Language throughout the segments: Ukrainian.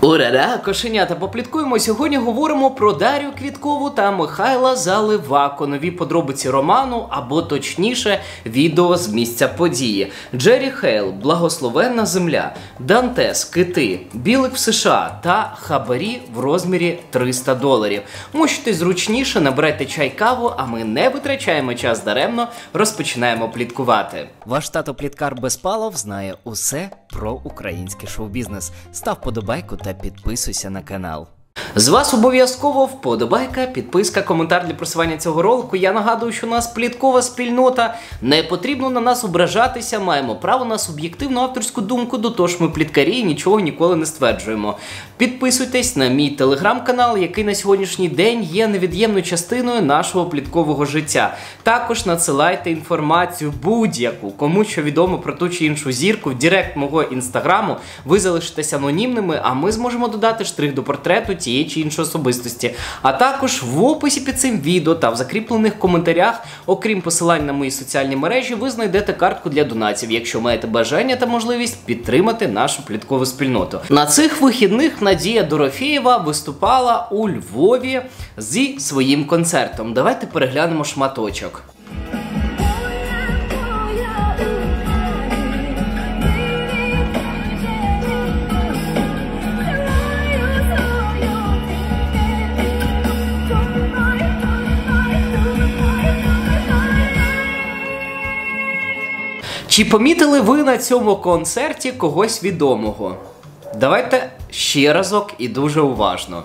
Ура-ра, кошенята, попліткуємо. Сьогодні говоримо про Дар'ю Квіткову та Михайла Заливако. Нові подробиці роману, або точніше, відео з місця події. Джері Хейл, Благословенна земля, Дантес, Кити, Білик в США та хабарі в розмірі $300. Мощуйтесь зручніше, набирайте чай-каву, а ми не витрачаємо час даремно, розпочинаємо пліткувати. Ваш тато-пліткар Безпалов знає усе про український шоу-бізнес. Став подобайку та підписуйся на канал. З вас обов'язково вподобайка, підписка, коментар для просування цього ролику. Я нагадую, що у нас пліткова спільнота, не потрібно на нас ображатися, маємо право на суб'єктивну авторську думку, дотож ми пліткарі і нічого ніколи не стверджуємо. Підписуйтесь на мій телеграм-канал, який на сьогоднішній день є невід'ємною частиною нашого пліткового життя. Також надсилайте інформацію будь-яку, кому що відомо про ту чи іншу зірку, в директ мого інстаграму, ви залишитесь анонімними, а ми зможемо додати штрих до портрету тієї чи іншої особистості. А також в описі під цим відео та в закріплених коментарях, окрім посилань на мої соціальні мережі, ви знайдете картку для донатів, якщо маєте бажання та можливість підтримати нашу пліткову спільноту. На цих вихідних Надія Дорофєєва виступала у Львові зі своїм концертом. Давайте переглянемо шматочок. Чи помітили ви на цьому концерті когось відомого? Давайте ще разок і дуже уважно.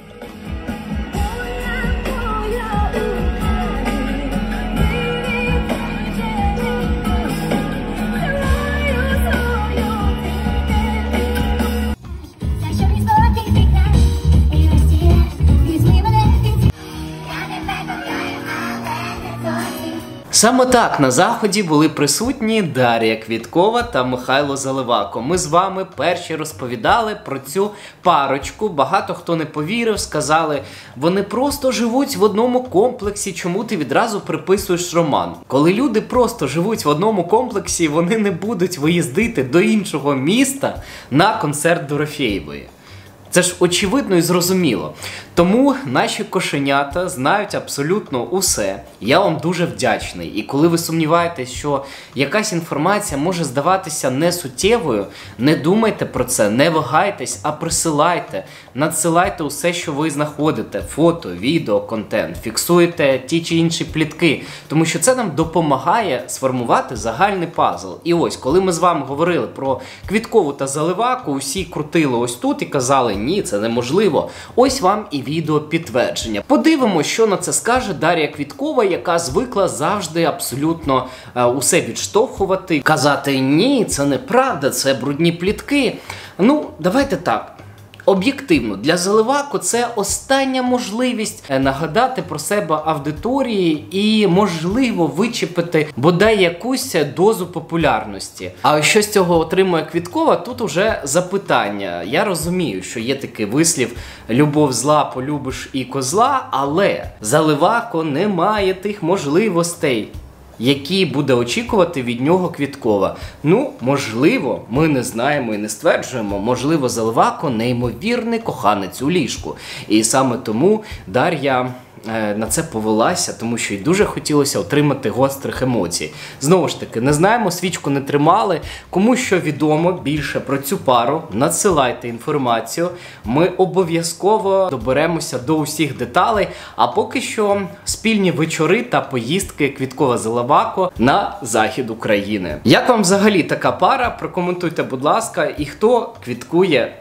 Саме так на заході були присутні Дар'я Квіткова та Михайло Заливако. Ми з вами перші розповідали про цю парочку. Багато хто не повірив, сказали, вони просто живуть в одному комплексі, чому ти відразу приписуєш роман? Коли люди просто живуть в одному комплексі, вони не будуть виїздити до іншого міста на концерт Дорофєєвої. Це ж очевидно і зрозуміло. Тому наші кошенята знають абсолютно усе. Я вам дуже вдячний. І коли ви сумніваєтесь, що якась інформація може здаватися несуттєвою, не думайте про це, не вагайтесь, а присилайте. Надсилайте усе, що ви знаходите. Фото, відео, контент. Фіксуйте ті чи інші плітки. Тому що це нам допомагає сформувати загальний пазл. І ось, коли ми з вами говорили про Квіткову та Заливако, усі крутили ось тут і казали, ні, це неможливо. Ось вам і відео підтвердження. Подивимося, що на це скаже Дар'я Квіткова, яка звикла завжди абсолютно усе відштовхувати. Казати, ні, це неправда, це брудні плітки. Ну, давайте так. Об'єктивно, для Заливако це остання можливість нагадати про себе аудиторії і, можливо, вичепити бодай якусь дозу популярності. А що з цього отримує Квіткова, тут уже запитання. Я розумію, що є такий вислів «любов зла, полюбиш і козла», але Заливако не має тих можливостей, які буде очікувати від нього Квіткова. Ну, можливо, ми не знаємо і не стверджуємо, можливо, Заливако неймовірний коханець у ліжку. І саме тому Дар'я на це повелася, тому що їй дуже хотілося отримати гострих емоцій. Знову ж таки, не знаємо, свічку не тримали. Кому що відомо більше про цю пару, надсилайте інформацію. Ми обов'язково доберемося до усіх деталей. А поки що спільні вечори та поїздки Квіткова-Заливако на захід України. Як вам взагалі така пара? Прокоментуйте, будь ласка. І хто квіткує...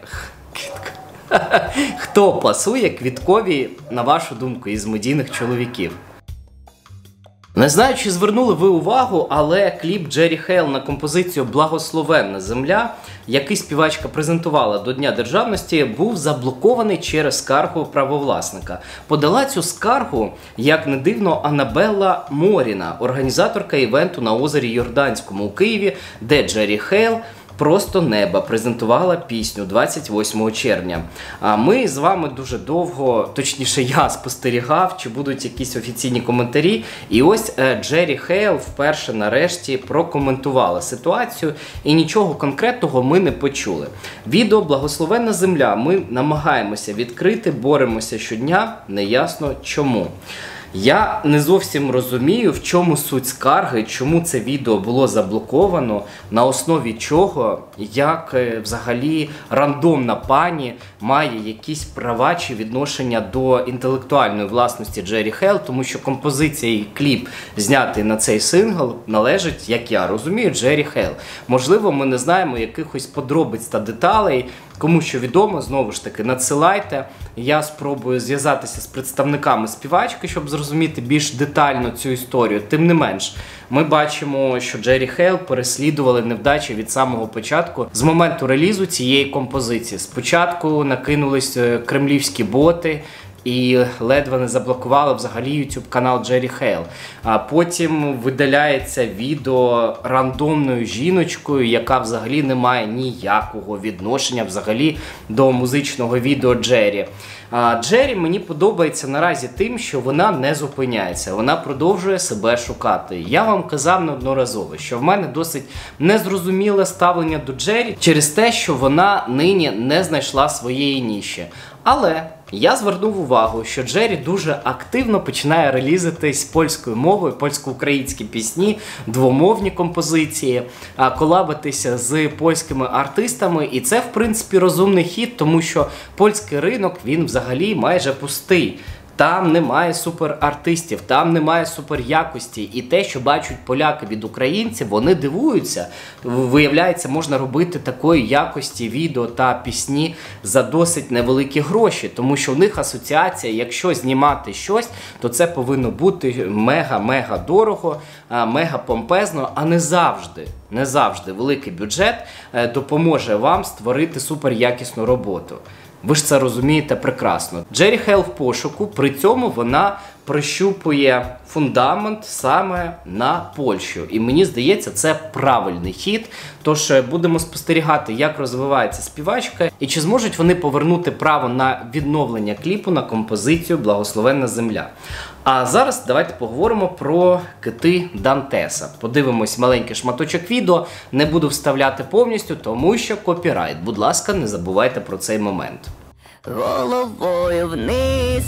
Хто пасує Квіткові, на вашу думку, із медійних чоловіків? Не знаю, чи звернули ви увагу, але кліп Джері Хейл на композицію «Благословенна земля», який співачка презентувала до Дня Державності, був заблокований через скаргу правовласника. Подала цю скаргу, як не дивно, Анабелла Моріна, організаторка івенту на озері Йорданському у Києві, де Джері Хейл «Просто неба» презентувала пісню 28 червня. А ми з вами дуже довго, точніше я спостерігав, чи будуть якісь офіційні коментарі. І ось Джері Хейл вперше нарешті прокоментувала ситуацію і нічого конкретного ми не почули. Відео «Благословенна земля» ми намагаємося відкрити, боремося щодня, неясно чому. Я не зовсім розумію, в чому суть скарги, чому це відео було заблоковано, на основі чого, як взагалі рандомна пані має якісь права чи відношення до інтелектуальної власності Джері Хейл, тому що композиція і кліп, знятий на цей сингл, належить, як я розумію, Джері Хейл. Можливо, ми не знаємо якихось подробиць та деталей. Кому що відомо, знову ж таки, надсилайте. Я спробую зв'язатися з представниками співачки, щоб зрозуміти більш детально цю історію. Тим не менш, ми бачимо, що Джері Хейл переслідували невдачі від самого початку, з моменту релізу цієї композиції. Спочатку накинулись кремлівські боти, і ледве не заблокували взагалі YouTube канал Джері Хейл. А потім видаляється відео рандомною жіночкою, яка взагалі не має ніякого відношення взагалі до музичного відео Джері. Джері мені подобається наразі тим, що вона не зупиняється, вона продовжує себе шукати. Я вам казав неодноразово, що в мене досить незрозуміле ставлення до Джері через те, що вона нині не знайшла своєї ніші. Але я звернув увагу, що Джері дуже активно починає релізитись польською мовою, польсько-українські пісні, двомовні композиції, колабитися з польськими артистами. І це, в принципі, розумний хід, тому що польський ринок, він взагалі майже пустий. Там немає суперартистів, там немає суперякості. І те, що бачать поляки від українців, вони дивуються. Виявляється, можна робити такої якості відео та пісні за досить невеликі гроші. Тому що в них асоціація, якщо знімати щось, то це повинно бути мега-мега дорого, мега помпезно, а не завжди великий бюджет допоможе вам створити суперякісну роботу. Ви ж це розумієте прекрасно. Джері Хейл в пошуку, при цьому вона прищупує фундамент саме на Польщу. І мені здається, це правильний хід. Тож будемо спостерігати, як розвивається співачка і чи зможуть вони повернути право на відновлення кліпу на композицію «Благословенна земля». А зараз давайте поговоримо про кити Дантеса. Подивимось маленький шматочок відео, не буду вставляти повністю, тому що копірайт. Будь ласка, не забувайте про цей момент. Головою вниз.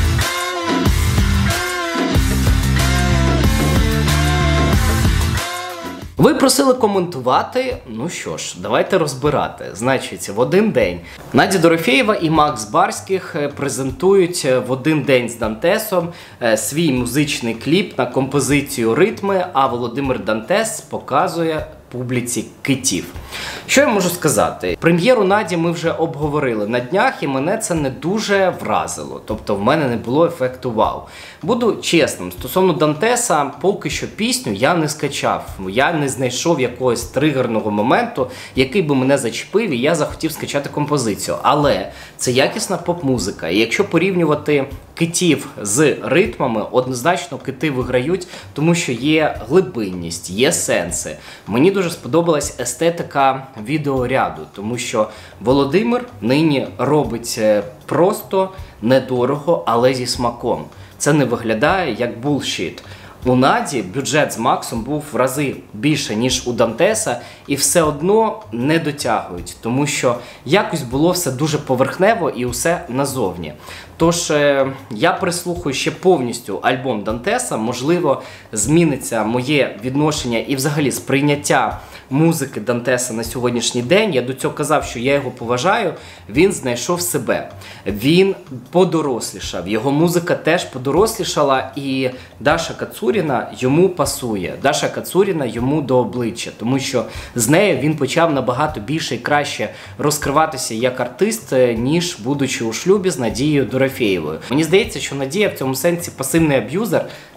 Ви просили коментувати, ну що ж, давайте розбирати. Значить, в один день Надя Дорофєєва і Макс Барських презентують в один день з Дантесом свій музичний кліп на композицію «Ритми», а Володимир Дантес показує публіці китів. Що я можу сказати? Прем'єру Наді ми вже обговорили на днях, і мене це не дуже вразило. Тобто в мене не було ефекту вау. Буду чесним, стосовно Дантеса, поки що пісню я не скачав. Я не знайшов якогось тригерного моменту, який би мене зачепив, і я захотів скачати композицію. Але це якісна поп-музика. І якщо порівнювати китів з ритмами, однозначно кити виграють, тому що є глибинність, є сенси. Мені дуже сподобалась естетика відеоряду, тому що Володимир нині робить просто, недорого, але зі смаком. Це не виглядає як булшіт. У Наді бюджет з Максом був в рази більше, ніж у Дантеса, і все одно не дотягують, тому що якось було все дуже поверхнево і усе назовні. Тож я прислухаю ще повністю альбом Дантеса, можливо, зміниться моє відношення і взагалі сприйняття музики Дантеса на сьогоднішній день. Я до цього казав, що я його поважаю, він знайшов себе, він подорослішав, його музика теж подорослішала, і Даша Кацуріна йому пасує, Даша Кацуріна йому до обличчя, тому що з нею він почав набагато більше і краще розкриватися як артист, ніж будучи у шлюбі з Надією Дорофєєвою. Мені здається, що Надія в цьому сенсі пасивний аб'юзер,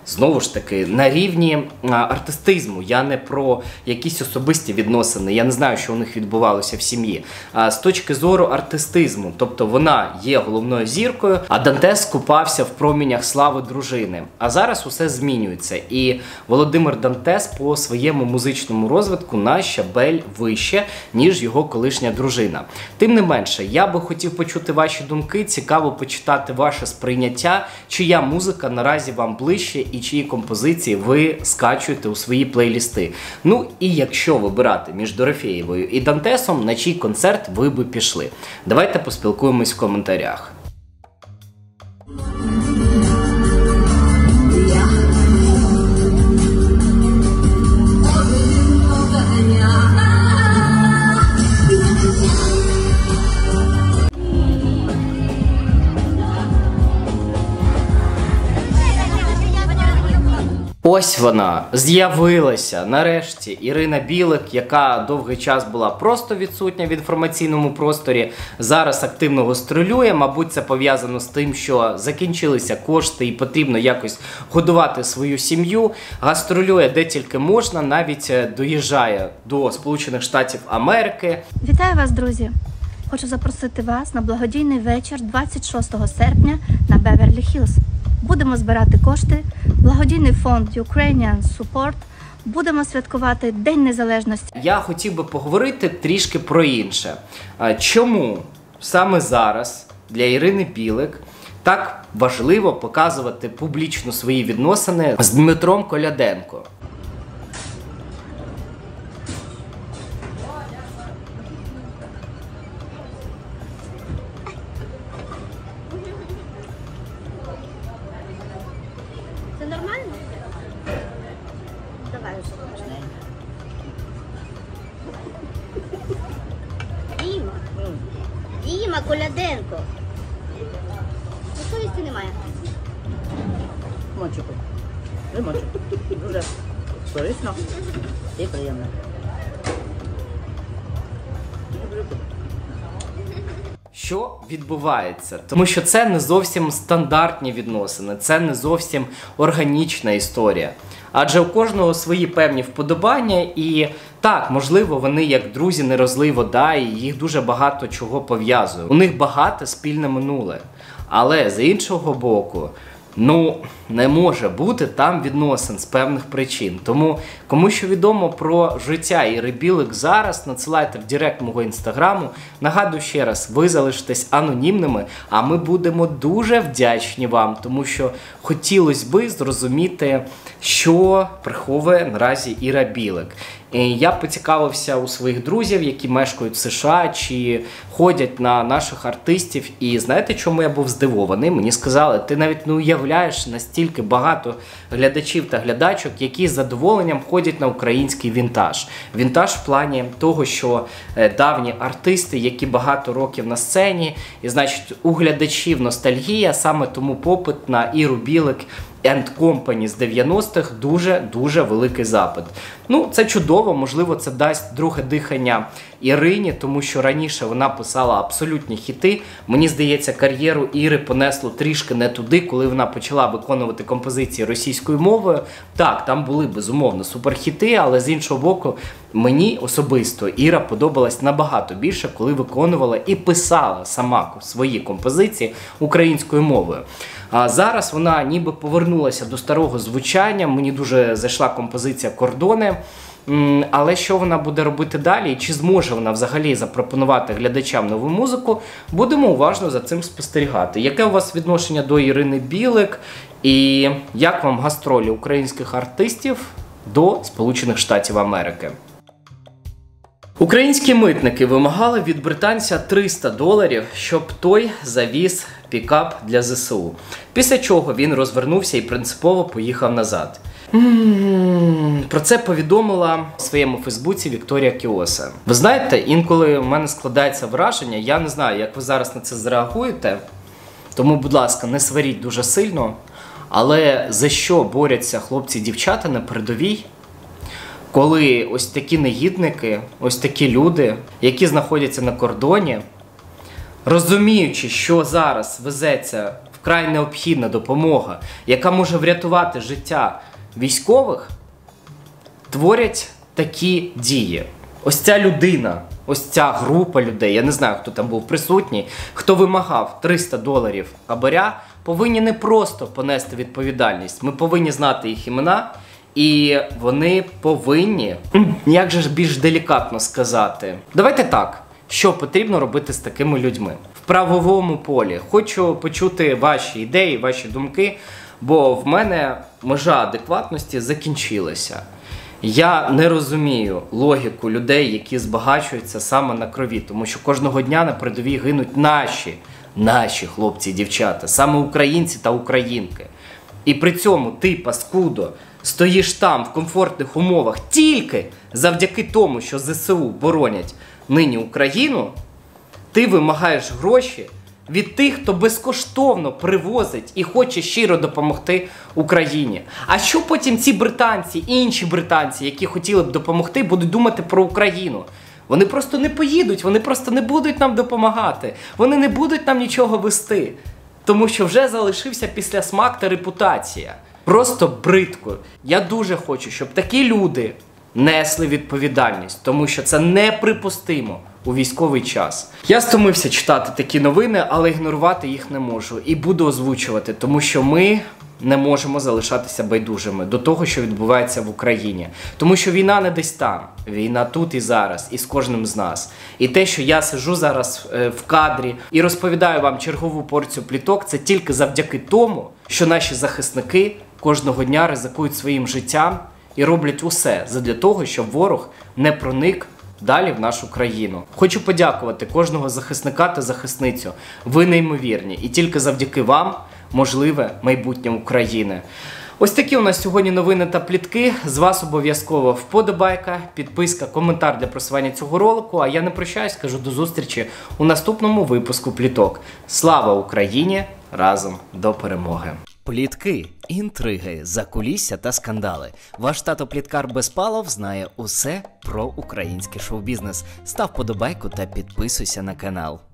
знову ж таки, на рівні артистизму. Я не про якісь особисті відносини, я не знаю, що у них відбувалося в сім'ї. А з точки зору артистизму, тобто вона є головною зіркою, а Дантес купався в промінях слави дружини. А зараз усе змінюється. І Володимир Дантес по своєму музичному розвитку на щабель вище, ніж його колишня дружина. Тим не менше, я би хотів почути ваші думки, цікаво почитати ваше сприйняття, чия музика наразі вам ближче і чиї композиції ви скачуєте у свої плейлісти. Ну і якщо вибирати між Дорофєєвою і Дантесом, на чий концерт ви би пішли? Давайте поспілкуємось в коментарях. Ось вона, з'явилася нарешті Ірина Білик, яка довгий час була просто відсутня в інформаційному просторі, зараз активно гастролює, мабуть це пов'язано з тим, що закінчилися кошти і потрібно якось годувати свою сім'ю, гастролює де тільки можна, навіть доїжджає до Сполучених Штатів Америки. Вітаю вас, друзі! Хочу запросити вас на благодійний вечір 26 серпня на Беверлі-Хіллз. Будемо збирати кошти, благодійний фонд Ukrainian Support, будемо святкувати День Незалежності. Я хотів би поговорити трішки про інше. Чому саме зараз для Ірини Білик так важливо показувати публічно свої відносини з Дмитром Коляденко? Це нормально? Давай уже можна. Діма Коляденко. Совісті немає. Мончику. Лимончик. Дуже корисно і приємно. Що відбувається? Тому що це не зовсім стандартні відносини, це не зовсім органічна історія. Адже у кожного свої певні вподобання і так, можливо, вони як друзі не розлий вода і їх дуже багато чого пов'язує. У них багато спільне минуле. Але з іншого боку, не може бути там відносин з певних причин. Тому, кому що відомо про життя Іри Білик зараз, надсилайте в директ мого інстаграму. Нагадую ще раз, ви залишитесь анонімними, а ми будемо дуже вдячні вам, тому що хотілося би зрозуміти, що приховує наразі Іра Білик. Я поцікавився у своїх друзів, які мешкають в США, чи ходять на наших артистів. І знаєте, чому я був здивований? Мені сказали, ти навіть не уявляєш настільки багато глядачів та глядачок, які з задоволенням ходять на український вінтаж. Вінтаж в плані того, що давні артисти, які багато років на сцені, і значить у глядачів ностальгія, саме тому попит на Іру Білик and Company з 90-х дуже великий запит. Це чудово, можливо, це дасть друге дихання Ірині, тому що раніше вона писала абсолютні хіти. Мені здається, кар'єру Іри понесло трішки не туди, коли вона почала виконувати композиції російською мовою. Так, там були, безумовно, суперхіти, але з іншого боку, мені особисто Іра подобалась набагато більше, коли виконувала і писала сама свої композиції українською мовою. А зараз вона ніби повернулася до старого звучання, мені дуже зайшла композиція «Кордони». Але що вона буде робити далі і чи зможе вона взагалі запропонувати глядачам нову музику, будемо уважно за цим спостерігати. Яке у вас відношення до Ірини Білик і як вам гастролі українських артистів до Сполучених Штатів Америки? Українські митники вимагали від британця $300, щоб той завіз пікап для ЗСУ. Після чого він розвернувся і принципово поїхав назад. Про це повідомила в своєму фейсбуці Вікторія Кіоса. Ви знаєте, інколи в мене складається враження, я не знаю, як ви зараз на це зреагуєте, тому, будь ласка, не сваріть дуже сильно, але за що борються хлопці і дівчата на передовій, коли ось такі негідники, ось такі люди, які знаходяться на кордоні, розуміючи, що зараз везеться в вкрай необхідна допомога, яка може врятувати життя військових, творять такі дії. Ось ця людина, ось ця група людей, я не знаю, хто там був присутній, хто вимагав $300 хабаря, повинні не просто понести відповідальність. Ми повинні знати їх імена, і вони повинні, як же ж більш делікатно сказати, давайте так, що потрібно робити з такими людьми. В правовому полі хочу почути ваші ідеї, ваші думки, бо в мене межа адекватності закінчилася. Я не розумію логіку людей, які збагачуються саме на крові, тому що кожного дня на передовій гинуть наші хлопці і дівчата, саме українці та українки. І при цьому ти, паскудо, стоїш там в комфортних умовах тільки завдяки тому, що ЗСУ боронять нині Україну, ти вимагаєш гроші від тих, хто безкоштовно привозить і хоче щиро допомогти Україні. А що потім ці британці, інші британці, які хотіли б допомогти, будуть думати про Україну? Вони просто не поїдуть, вони просто не будуть нам допомагати, вони не будуть нам нічого вести, тому що вже залишився післясмак та репутація. Просто бридко. Я дуже хочу, щоб такі люди несли відповідальність, тому що це неприпустимо у військовий час. Я стомився читати такі новини, але ігнорувати їх не можу. І буду озвучувати, тому що ми не можемо залишатися байдужими до того, що відбувається в Україні. Тому що війна не десь там. Війна тут і зараз, і з кожним з нас. І те, що я сиджу зараз в кадрі і розповідаю вам чергову порцію пліток, це тільки завдяки тому, що наші захисники кожного дня ризикують своїм життям і роблять усе задля того, щоб ворог не проник далі в нашу країну. Хочу подякувати кожного захисника та захисницю. Ви неймовірні. І тільки завдяки вам можливе майбутнє України. Ось такі у нас сьогодні новини та плітки. З вас обов'язково вподобайка, підписка, коментар для просування цього ролику. А я не прощаюсь, кажу до зустрічі у наступному випуску пліток. Слава Україні! Разом до перемоги! Плітки, інтриги, закулісся та скандали. Ваш тато-пліткар Безпалов знає усе про український шоу-бізнес. Став подобайку та підписуйся на канал.